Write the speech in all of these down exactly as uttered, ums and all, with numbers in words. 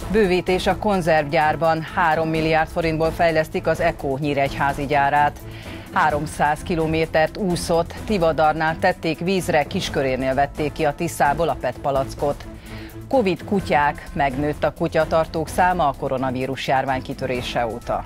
Bővítés a konzervgyárban. három milliárd forintból fejlesztik az EKO nyíregyházi gyárát. háromszáz kilométert úszott, Tivadarnál tették vízre, Kiskörérnél vették ki a Tiszából a pé é té palackot. Covid kutyák, megnőtt a kutyatartók száma a koronavírus járvány kitörése óta.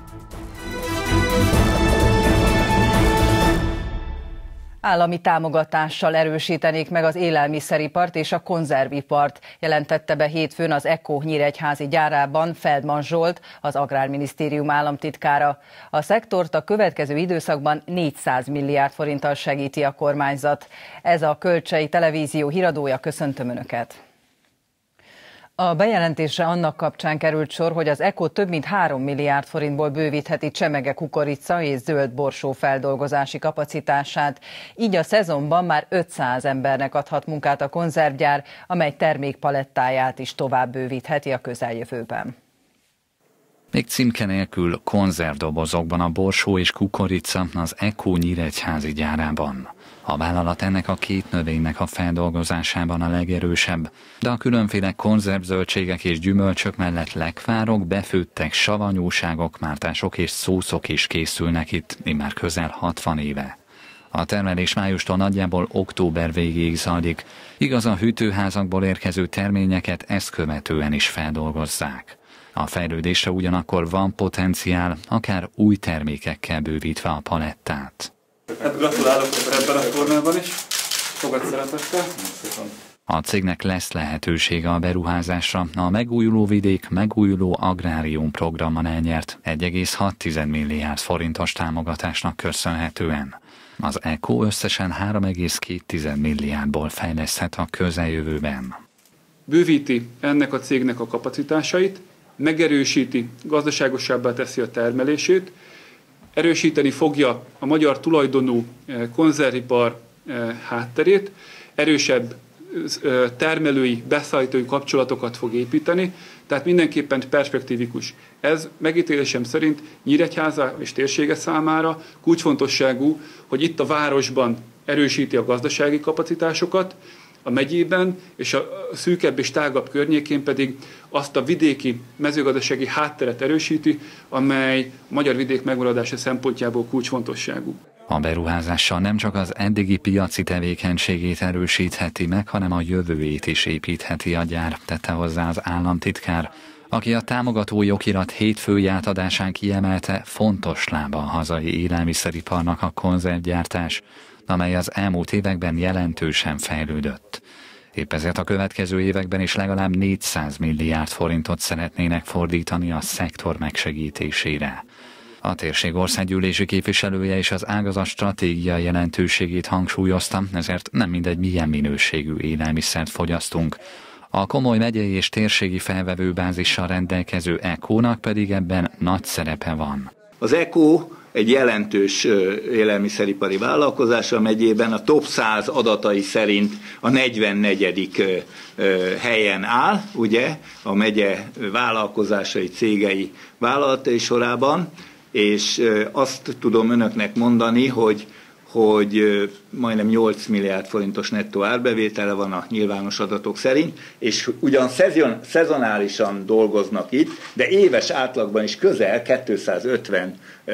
Állami támogatással erősítenék meg az élelmiszeripart és a konzervipart, jelentette be hétfőn az EKO nyíregyházi gyárában Feldman Zsolt, az Agrárminisztérium államtitkára. A szektort a következő időszakban négyszáz milliárd forinttal segíti a kormányzat. Ez a Kölcsei Televízió híradója, köszöntöm Önöket! A bejelentésre annak kapcsán került sor, hogy az EKO több mint három milliárd forintból bővítheti csemege kukorica és zöld borsó feldolgozási kapacitását. Így a szezonban már ötszáz embernek adhat munkát a konzervgyár, amely termékpalettáját is tovább bővítheti a közeljövőben. Még címke nélkül konzervdobozokban a borsó és kukorica az EKO nyíregyházi gyárában. A vállalat ennek a két növénynek a feldolgozásában a legerősebb, de a különféle konzervzöldségek és gyümölcsök mellett lekvárok, befőttek, savanyúságok, mártások és szószok is készülnek itt, immár közel hatvan éve. A termelés májustól nagyjából október végéig zajlik, igaz, a hűtőházakból érkező terményeket ezt követően is feldolgozzák. A fejlődésre ugyanakkor van potenciál, akár új termékekkel bővítve a palettát. Hát gratulálok ebben a formában is. Fogad szeretettel. A cégnek lesz lehetősége a beruházásra. A Megújuló Vidék Megújuló Agrárium programban elnyert egy egész hat milliárd forintos támogatásnak köszönhetően. Az EKO összesen három egész két milliárdból fejleszthet a közeljövőben. Bővíti ennek a cégnek a kapacitásait, megerősíti, gazdaságosabbá teszi a termelését, erősíteni fogja a magyar tulajdonú konzervipar hátterét, erősebb termelői, beszállítói kapcsolatokat fog építeni, tehát mindenképpen perspektívikus. Ez megítélésem szerint Nyíregyháza és térsége számára kulcsfontosságú, hogy itt a városban erősíti a gazdasági kapacitásokat, a megyében, és a szűkebb és tágabb környékén pedig azt a vidéki mezőgazdasági hátteret erősíti, amely a magyar vidék megmaradása szempontjából kulcsfontosságú. A beruházással nem csak az eddigi piaci tevékenységét erősítheti meg, hanem a jövőjét is építheti a gyár, tette hozzá az államtitkár, aki a támogató jogirat hétfői átadásán kiemelte, fontos lába a hazai élelmiszeriparnak a konzervgyártás, amely az elmúlt években jelentősen fejlődött. Épp ezért a következő években is legalább négyszáz milliárd forintot szeretnének fordítani a szektor megsegítésére. A térség országgyűlési képviselője és az ágazat stratégiai jelentőségét hangsúlyozta, ezért nem mindegy, milyen minőségű élelmiszert fogyasztunk. A komoly megyei és térségi felvevőbázissal rendelkező EKO-nak pedig ebben nagy szerepe van. Az EKO egy jelentős élelmiszeripari vállalkozás a megyében, a top száz adatai szerint a negyvennegyedik helyen áll, ugye, a megye vállalkozásai, cégei vállalatai sorában, és azt tudom önöknek mondani, hogy hogy majdnem nyolc milliárd forintos nettó árbevétele van a nyilvános adatok szerint, és ugyan szezon, szezonálisan dolgoznak itt, de éves átlagban is közel kétszázötven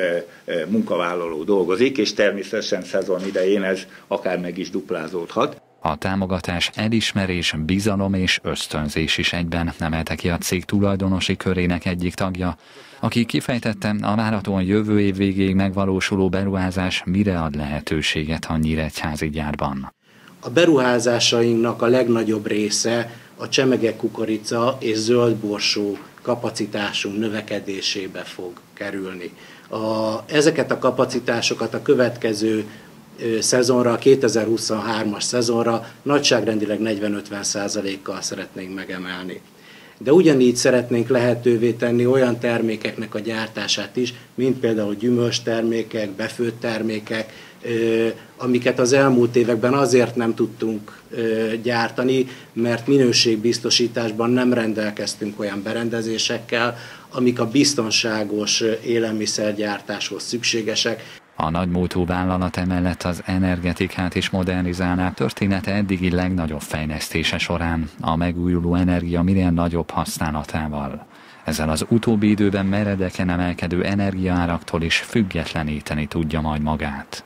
munkavállaló dolgozik, és természetesen szezon idején ez akár meg is duplázódhat. A támogatás elismerés, bizalom és ösztönzés is egyben, emelte ki a cég tulajdonosi körének egyik tagja, aki kifejtette, a várhatóan jövő év végéig megvalósuló beruházás mire ad lehetőséget a nyíregyházi gyárban. A beruházásainknak a legnagyobb része a csemege kukorica és zöld borsó kapacitásunk növekedésébe fog kerülni. A, ezeket a kapacitásokat a következő szezonra, a kétezer-huszonhármas szezonra nagyságrendileg negyven-ötven százalékkal szeretnénk megemelni. De ugyanígy szeretnénk lehetővé tenni olyan termékeknek a gyártását is, mint például gyümölcstermékek, befőtt termékek, amiket az elmúlt években azért nem tudtunk gyártani, mert minőségbiztosításban nem rendelkeztünk olyan berendezésekkel, amik a biztonságos élelmiszergyártáshoz szükségesek. A nagymúltú vállalat emellett az energetikát is modernizálná története eddigi legnagyobb fejlesztése során, a megújuló energia minél nagyobb használatával. Ezzel az utóbbi időben meredeken emelkedő energiaáraktól is függetleníteni tudja majd magát.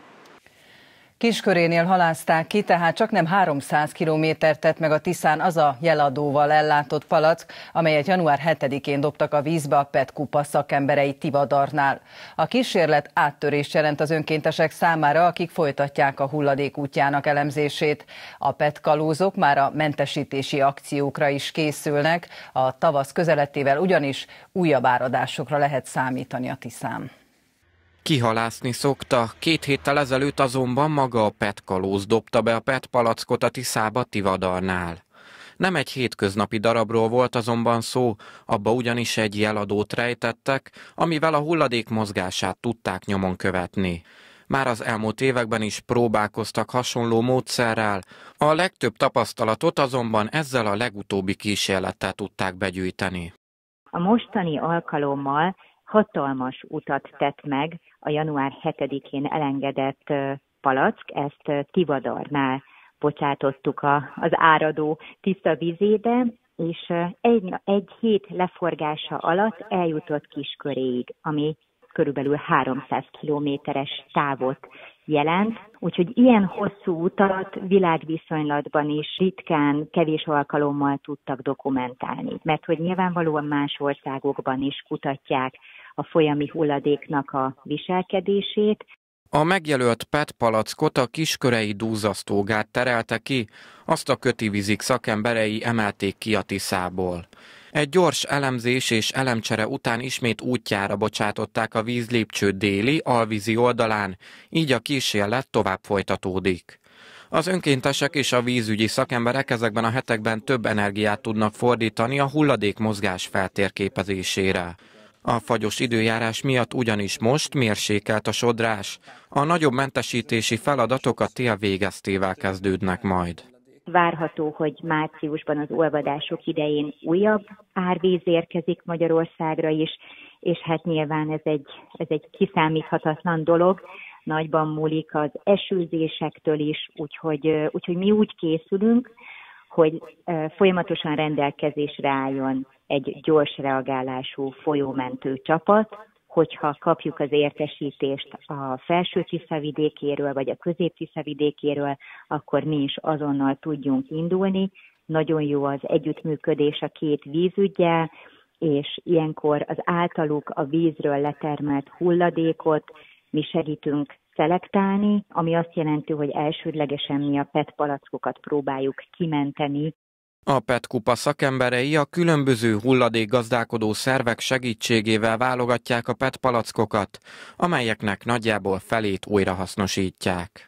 Kiskörénél halázták ki, tehát csak nem háromszáz kilométert tett meg a Tiszán az a jeladóval ellátott palack, amelyet január hetedikén dobtak a vízbe a pé e té kupa szakemberei Tivadarnál. A kísérlet áttörést jelent az önkéntesek számára, akik folytatják a hulladék útjának elemzését. A pé e té kalózok már a mentesítési akciókra is készülnek, a tavasz közelettével ugyanis újabb áradásokra lehet számítani a Tiszán. Kihalászni szokta, két héttel ezelőtt azonban maga a pé e té kalóz dobta be a pé e té palackot a Tiszába Tivadarnál. Nem egy hétköznapi darabról volt azonban szó, abba ugyanis egy jeladót rejtettek, amivel a hulladék mozgását tudták nyomon követni. Már az elmúlt években is próbálkoztak hasonló módszerrel, a legtöbb tapasztalatot azonban ezzel a legutóbbi kísérlettel tudták begyűjteni. A mostani alkalommal hatalmas utat tett meg a január hetedikén elengedett palack, ezt Tivadarnál bocsátottuk a, az áradó tiszta vizébe, és egy, egy hét leforgása alatt eljutott Kisköréig, ami körülbelül háromszáz kilométeres távot jelent. Úgyhogy ilyen hosszú utat világviszonylatban is ritkán, kevés alkalommal tudtak dokumentálni, mert hogy nyilvánvalóan más országokban is kutatják a folyami hulladéknak a viselkedését. A megjelölt pé e té palackot a kiskörei dúzasztógát terelte ki, azt a kötivízik szakemberei emelték ki a Tiszából. Egy gyors elemzés és elemcsere után ismét útjára bocsátották a vízlépcső déli, alvízi oldalán, így a kísérlet tovább folytatódik. Az önkéntesek és a vízügyi szakemberek ezekben a hetekben több energiát tudnak fordítani a hulladék mozgás feltérképezésére. A fagyos időjárás miatt ugyanis most mérsékelt a sodrás. A nagyobb mentesítési feladatok a tél végeztével kezdődnek majd. Várható, hogy márciusban az olvadások idején újabb árvíz érkezik Magyarországra is, és hát nyilván ez egy, ez egy kiszámíthatatlan dolog, nagyban múlik az esőzésektől is, úgyhogy, úgyhogy mi úgy készülünk, hogy folyamatosan rendelkezésre álljon egy gyors reagálású folyómentő csapat, hogyha kapjuk az értesítést a felső Tisza vidékéről, vagy a közép Tisza vidékéről, akkor mi is azonnal tudjunk indulni. Nagyon jó az együttműködés a két vízüggyel, és ilyenkor az általuk a vízről letermelt hulladékot mi segítünk szelektálni, ami azt jelenti, hogy elsődlegesen mi a pé e té palackokat próbáljuk kimenteni. A pé e té kupa szakemberei a különböző hulladékgazdálkodó szervek segítségével válogatják a pé e té palackokat, amelyeknek nagyjából felét újrahasznosítják.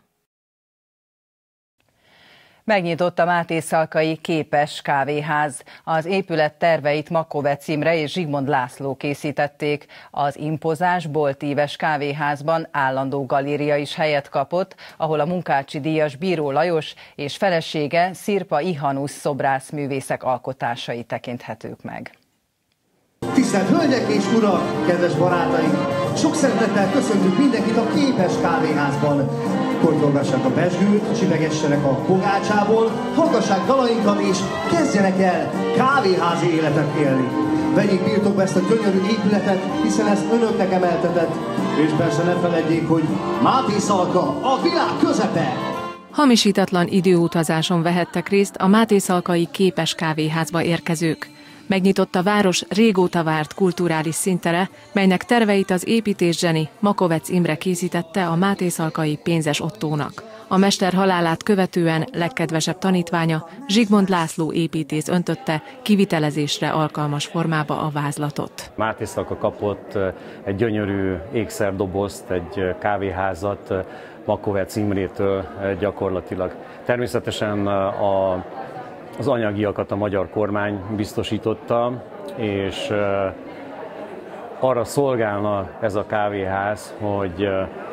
Megnyitott a Mátészalkai Képes Kávéház. Az épület terveit Makovec Imre és Zsigmond László készítették. Az impozáns boltíves kávéházban állandó galéria is helyet kapott, ahol a Munkácsi díjas Bíró Lajos és felesége Szirpa Ihanusz szobrászművészek alkotásai tekinthetők meg. Tisztelt Hölgyek és Urak, kedves barátaink! Sok szeretettel köszöntünk mindenkit a Képes Kávéházban. Kortyolgassák a pezsgőt, csipegessenek a pogácsából, hallgassák dalainkat és kezdjenek el kávéházi életet élni. Vegyék birtokba ezt a gyönyörű épületet, hiszen ez önöknek emeltetett. És persze ne feledjék, hogy Mátészalka a világ közepe! Hamisítatlan időutazáson vehettek részt a Mátészalkai Képes Kávéházba érkezők. Megnyitott a város régóta várt kulturális színtere, melynek terveit az építészzseni Makovec Imre készítette a Mátészalkai Pénzes Ottónak. A mester halálát követően legkedvesebb tanítványa Zsigmond László építész öntötte kivitelezésre alkalmas formába a vázlatot. Mátészalka kapott egy gyönyörű ékszerdobozt, egy kávéházat Makovec Imrétől gyakorlatilag. Természetesen a Az anyagiakat a magyar kormány biztosította, és arra szolgálna ez a kávéház, hogy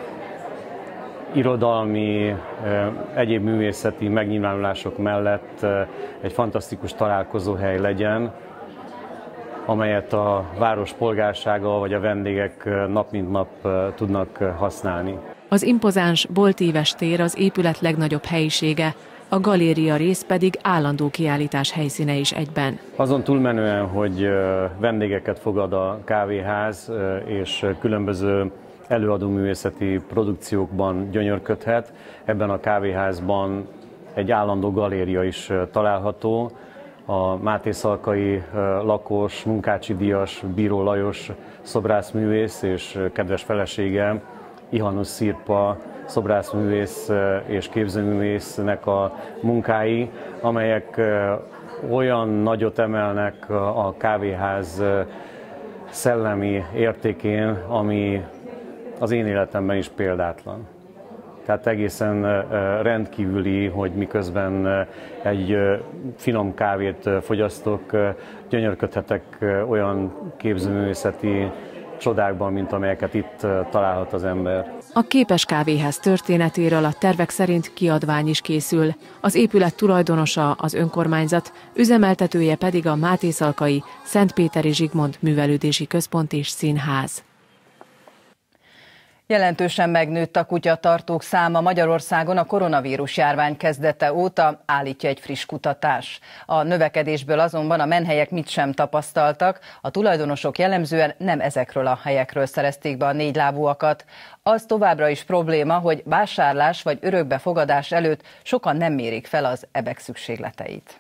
irodalmi, egyéb művészeti megnyilvánulások mellett egy fantasztikus találkozóhely legyen, amelyet a város polgársága vagy a vendégek nap mint nap tudnak használni. Az impozáns boltíves tér az épület legnagyobb helyisége, a galéria rész pedig állandó kiállítás helyszíne is egyben. Azon túlmenően, hogy vendégeket fogad a kávéház, és különböző előadóművészeti produkciókban gyönyörködhet, ebben a kávéházban egy állandó galéria is található. A mátészalkai lakos, Munkácsi díjas Bíró Lajos szobrászművész és kedves felesége, Ihanusz Szirpa szobrászművész és képzőművésznek a munkái, amelyek olyan nagyot emelnek a kávéház szellemi értékén, ami az én életemben is példátlan. Tehát egészen rendkívüli, hogy miközben egy finom kávét fogyasztok, gyönyörködhetek olyan képzőművészeti csodákban, mint amelyeket itt találhat az ember. A képes kávéház történetéről a tervek szerint kiadvány is készül. Az épület tulajdonosa az önkormányzat, üzemeltetője pedig a Mátészalkai Szentpéteri Zsigmond Művelődési Központ és Színház. Jelentősen megnőtt a kutyatartók száma Magyarországon a koronavírus járvány kezdete óta, állítja egy friss kutatás. A növekedésből azonban a menhelyek mit sem tapasztaltak, a tulajdonosok jellemzően nem ezekről a helyekről szerezték be a négylábúakat. Az továbbra is probléma, hogy vásárlás vagy örökbefogadás előtt sokan nem mérik fel az ebek szükségleteit.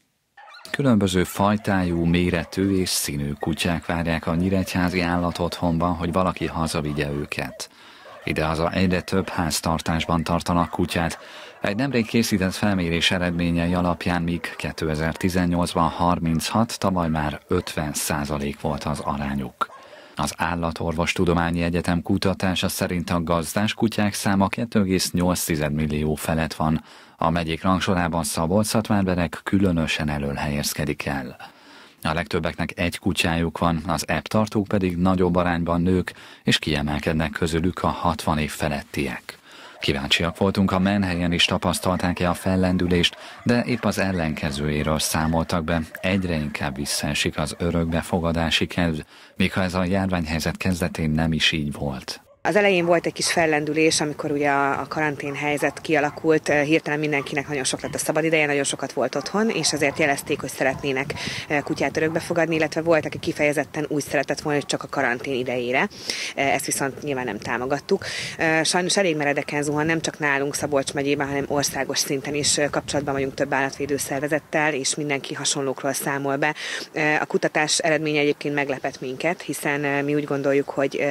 Különböző fajtájú, méretű és színű kutyák várják a nyíregyházi állatotthonban, hogy valaki hazavigye őket. Idehaza egyre több háztartásban tartanak kutyát. Egy nemrég készített felmérés eredményei alapján, míg kétezer-tizennyolcban harminchat, tavaly már ötven százalék volt az arányuk. Az Állatorvostudományi Egyetem kutatása szerint a gazdás kutyák száma két egész nyolc millió felett van. A megyék rangsorában Szabolcs-Szatmárbereg különösen elől helyezkedik el. A legtöbbeknek egy kutyájuk van, az ebbtartók pedig nagyobb arányban nők, és kiemelkednek közülük a hatvan év felettiek. Kíváncsiak voltunk, a menhelyen is tapasztalták-e a fellendülést, de épp az ellenkezőjéről számoltak be, egyre inkább visszaesik az örökbefogadási kedv, még ha ez a járványhelyzet kezdetén nem is így volt. Az elején volt egy kis fellendülés, amikor ugye a karantén helyzet kialakult, hirtelen mindenkinek nagyon sok lett a szabadideje, nagyon sokat volt otthon, és ezért jelezték, hogy szeretnének kutyát örökbe fogadni, illetve volt, aki kifejezetten úgy szeretett volna, hogy csak a karantén idejére. Ezt viszont nyilván nem támogattuk. Sajnos elég meredeken zuhan, nem csak nálunk Szabolcs megyében, hanem országos szinten is kapcsolatban vagyunk több állatvédő szervezettel, és mindenki hasonlókról számol be. A kutatás eredménye egyébként meglepett minket, hiszen mi úgy gondoljuk, hogy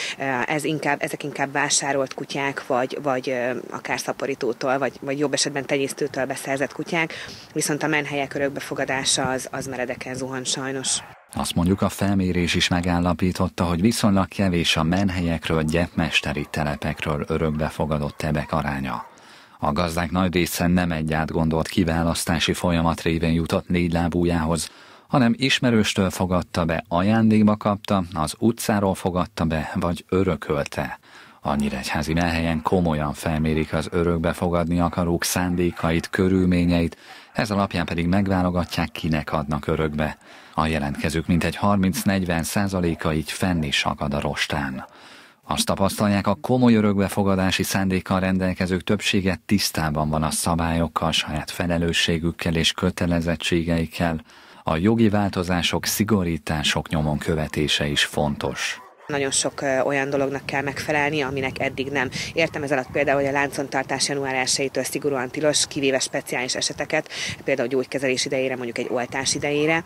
ez inkább ezek inkább vásárolt kutyák, vagy, vagy akár szaporítótól, vagy, vagy jobb esetben tenyésztőtől beszerzett kutyák, viszont a menhelyek örökbefogadása az, az meredeken zuhan sajnos. Azt mondjuk, a felmérés is megállapította, hogy viszonylag kevés a menhelyekről, gyepmesteri telepekről örökbefogadott ebek aránya. A gazdák nagy része nem egy átgondolt kiválasztási folyamat révén jutott négylábújához, hanem ismerőstől fogadta be, ajándékba kapta, az utcáról fogadta be, vagy örökölte. A nyíregyházi menhelyen komolyan felmérik az örökbefogadni akarók szándékait, körülményeit, ez alapján pedig megválogatják, kinek adnak örökbe. A jelentkezők mintegy harminc-negyven százaléka így fenn is akad a rostán. Azt tapasztalják, a komoly örökbefogadási szándékkal rendelkezők többsége tisztában van a szabályokkal, saját felelősségükkel és kötelezettségeikkel. A jogi változások, szigorítások nyomon követése is fontos. Nagyon sok olyan dolognak kell megfelelni, aminek eddig nem. Értem ez alatt például, hogy a láncontartás január elsejétől szigorúan tilos, kivéve speciális eseteket, például gyógykezelés idejére, mondjuk egy oltás idejére.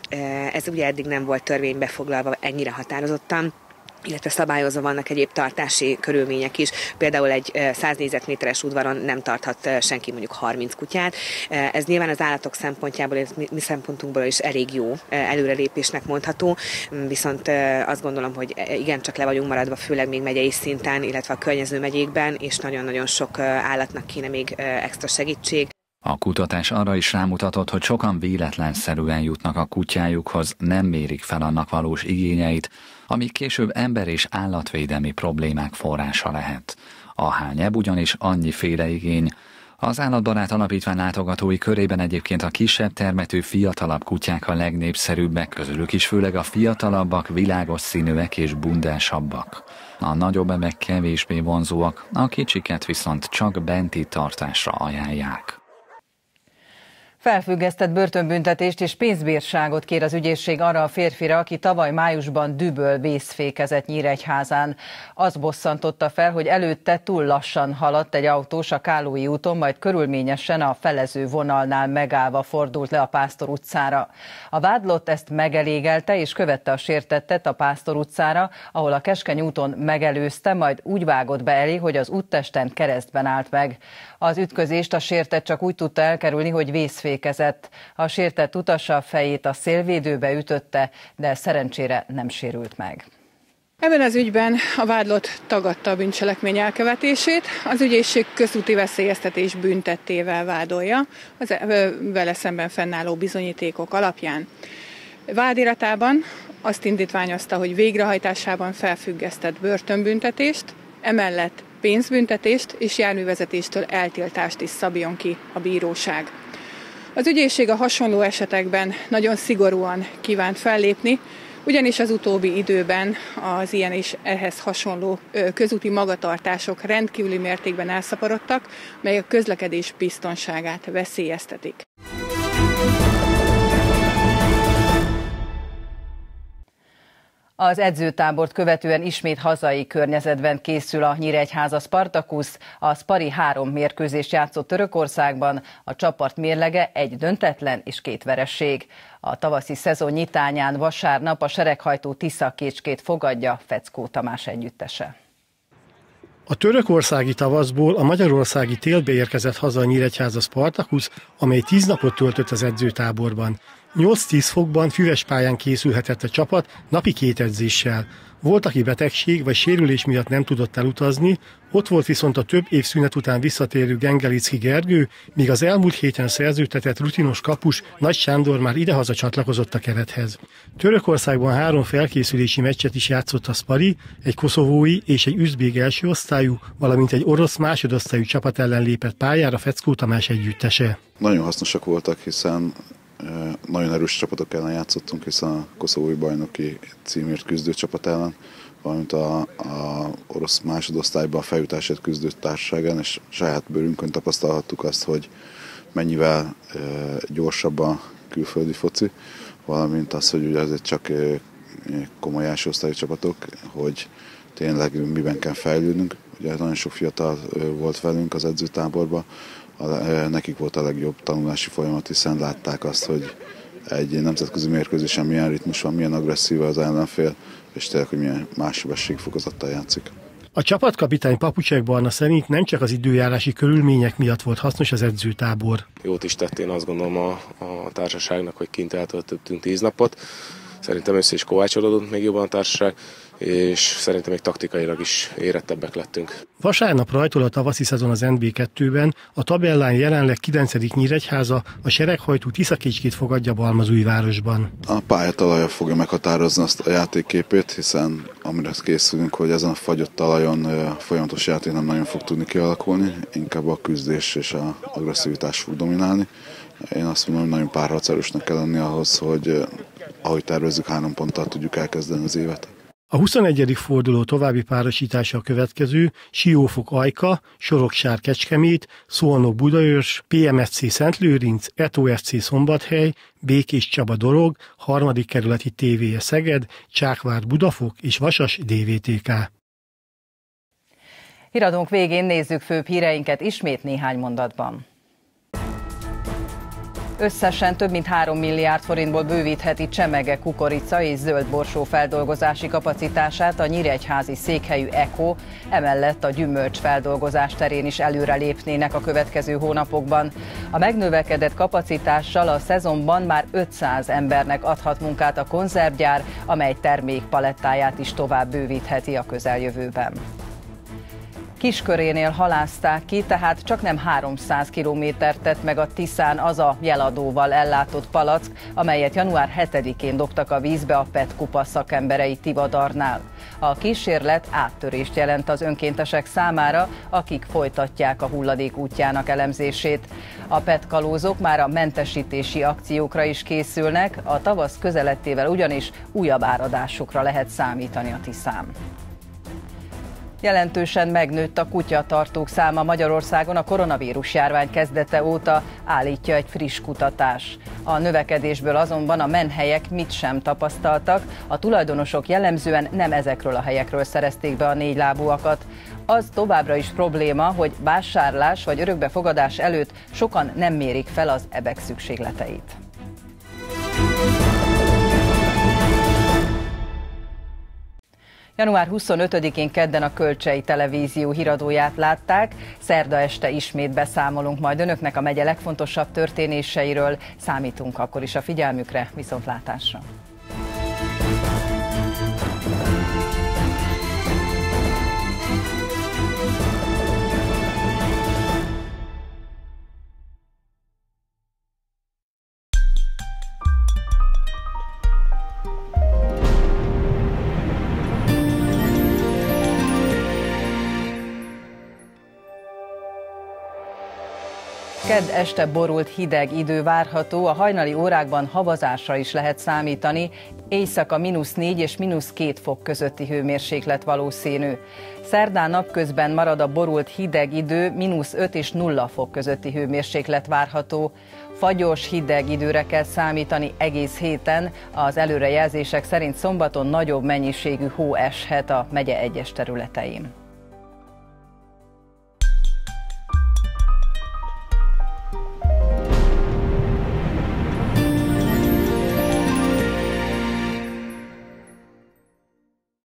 Ez ugye eddig nem volt törvénybe foglalva ennyire határozottan, illetve szabályozva vannak egyéb tartási körülmények is. Például egy száz négyzetméteres udvaron nem tarthat senki mondjuk harminc kutyát. Ez nyilván az állatok szempontjából, mi szempontunkból is elég jó előrelépésnek mondható, viszont azt gondolom, hogy igencsak le vagyunk maradva, főleg még megyei szinten, illetve a környező megyékben, és nagyon-nagyon sok állatnak kéne még extra segítség. A kutatás arra is rámutatott, hogy sokan véletlenszerűen jutnak a kutyájukhoz, nem mérik fel annak valós igényeit, ami később ember- és állatvédelmi problémák forrása lehet. A hányebb ugyanis annyiféle igény. Az Állatbarát Alapítvány látogatói körében egyébként a kisebb termetű, fiatalabb kutyák a legnépszerűbbek, közülük is főleg a fiatalabbak, világos színűek és bundásabbak. A nagyobbek kevésbé vonzóak, a kicsiket viszont csak benti tartásra ajánlják. Felfüggesztett börtönbüntetést és pénzbírságot kér az ügyészség arra a férfira, aki tavaly májusban dühből vészfékezett Nyíregyházán. Az bosszantotta fel, hogy előtte túl lassan haladt egy autós a Kálói úton, majd körülményesen a felező vonalnál megállva fordult le a Pásztor utcára. A vádlott ezt megelégelte és követte a sértettet a Pásztor utcára, ahol a Keskeny úton megelőzte, majd úgy vágott be elé, hogy az úttesten keresztben állt meg. Az ütközést a sértett csak úgy tudta elkerülni, hogy vészfékezett. A sértett utasa a fejét a szélvédőbe ütötte, de szerencsére nem sérült meg. Ebben az ügyben a vádlott tagadta a bűncselekmény elkövetését, az ügyészség közúti veszélyeztetés büntettével vádolja, az vele szemben fennálló bizonyítékok alapján. Vádiratában azt indítványozta, hogy végrehajtásában felfüggesztett börtönbüntetést, emellett pénzbüntetést és járművezetéstől eltiltást is szabjon ki a bíróság. Az ügyészség a hasonló esetekben nagyon szigorúan kívánt fellépni, ugyanis az utóbbi időben az ilyen és ehhez hasonló közúti magatartások rendkívüli mértékben elszaporodtak, mely a közlekedés biztonságát veszélyeztetik. Az edzőtábort követően ismét hazai környezetben készül a Nyíregyháza Spartakusz. A Spari három mérkőzést játszott Törökországban, a csapat mérlege egy döntetlen és két veresség. A tavaszi szezon nyitányán vasárnap a sereghajtó Tisza-Kécskét fogadja Feckó Tamás együttese. A törökországi tavaszból a magyarországi télbe érkezett haza a Nyíregyháza Spartakusz, amely tíz napot töltött az edzőtáborban. nyolc-tíz fokban füves pályán készülhetett a csapat napi két edzéssel. Volt, aki betegség vagy sérülés miatt nem tudott elutazni, ott volt viszont a több év szünet után visszatérő Gengelicki Gergő, míg az elmúlt héten szerződtetett rutinos kapus Nagy Sándor már idehaza csatlakozott a kerethez. Törökországban három felkészülési meccset is játszott a Spari, egy koszovói és egy üzbég első osztályú, valamint egy orosz másodosztályú csapat ellen lépett pályára Feckó Tamás együttese. Nagyon hasznosak voltak, hiszen nagyon erős csapatok ellen játszottunk, hiszen a koszovói bajnoki címért küzdő csapat ellen, valamint a, a orosz másodosztályban a feljutásért küzdő társaság, és saját bőrünkön tapasztalhattuk azt, hogy mennyivel e, gyorsabb a külföldi foci, valamint az, hogy ugye azért csak e, komoly első osztályú csapatok, hogy tényleg miben kell fejlődnünk. Ugye nagyon sok fiatal e, volt velünk az edzőtáborban, A, nekik volt a legjobb tanulási folyamat, hiszen látták azt, hogy egy nemzetközi mérkőzésen milyen ritmus van, milyen agresszív az ellenfél, és tényleg, hogy milyen más sebességfokozattal játszik. A csapatkapitány Papucsek Barna szerint nem csak az időjárási körülmények miatt volt hasznos az edzőtábor. Jót is tett, én azt gondolom a, a társaságnak, hogy kint eltöltöttünk tíz napot. Szerintem össze is kovácsolódott még jobban a társaság, és szerintem még taktikailag is érettebbek lettünk. Vasárnap rajtol a tavaszi szezon az en bé kettőben, a tabellán jelenleg kilencedik Nyíregyháza, a sereghajtó Tisza-Kécskét fogadja Balmazújvárosban. A pályatalaja fogja meghatározni azt a játékképét, hiszen amire készülünk, hogy ezen a fagyott talajon folyamatos játék nem nagyon fog tudni kialakulni, inkább a küzdés és az agresszivitás fog dominálni. Én azt mondom, hogy nagyon párharcerősnek kell lenni ahhoz, hogy ahogy tervezzük, három ponttal tudjuk elkezdeni az évet. A huszonegyedik forduló további párosítása a következő: Siófok Ajka, Soroksár Kecskemét, Szolnok Budaörs, pé em es cé Szentlőrinc, e té o ef cé Szombathely, Békés Csaba Dorog, harmadik kerületi té vé e Szeged, Csákvár Budafok és Vasas dé vé té ká. Híradónk végén nézzük főbb híreinket ismét néhány mondatban. Összesen több mint három milliárd forintból bővítheti csemege, kukorica és zöld borsó feldolgozási kapacitását a nyíregyházi székhelyű é ká o, emellett a gyümölcs feldolgozás terén is előre lépnének a következő hónapokban. A megnövekedett kapacitással a szezonban már ötszáz embernek adhat munkát a konzervgyár, amely termékpalettáját is tovább bővítheti a közeljövőben. Kiskörénél halázták ki, tehát csak nem háromszáz kilométert tett meg a Tiszán az a jeladóval ellátott palack, amelyet január hetedikén dobtak a vízbe a pé é té kupa szakemberei Tivadarnál. A kísérlet áttörést jelent az önkéntesek számára, akik folytatják a hulladék útjának elemzését. A petkalózok már a mentesítési akciókra is készülnek, a tavasz közelettével ugyanis újabb áradásokra lehet számítani a Tiszán. Jelentősen megnőtt a kutyatartók száma Magyarországon a koronavírus járvány kezdete óta, állítja egy friss kutatás. A növekedésből azonban a menhelyek mit sem tapasztaltak, a tulajdonosok jellemzően nem ezekről a helyekről szerezték be a négylábúakat. Az továbbra is probléma, hogy vásárlás vagy örökbefogadás előtt sokan nem mérik fel az ebek szükségleteit. január huszonötödikén kedden a Kölcsei Televízió híradóját látták, szerda este ismét beszámolunk majd önöknek a megye legfontosabb történéseiről, számítunk akkor is a figyelmükre, viszontlátásra! Kedd este borult hideg idő várható, a hajnali órákban havazásra is lehet számítani, éjszaka mínusz négy és mínusz két fok közötti hőmérséklet valószínű. Szerdán napközben marad a borult hideg idő, mínusz öt és nulla fok közötti hőmérséklet várható. Fagyos, hideg időre kell számítani egész héten, az előrejelzések szerint szombaton nagyobb mennyiségű hó eshet a megye egyes területein.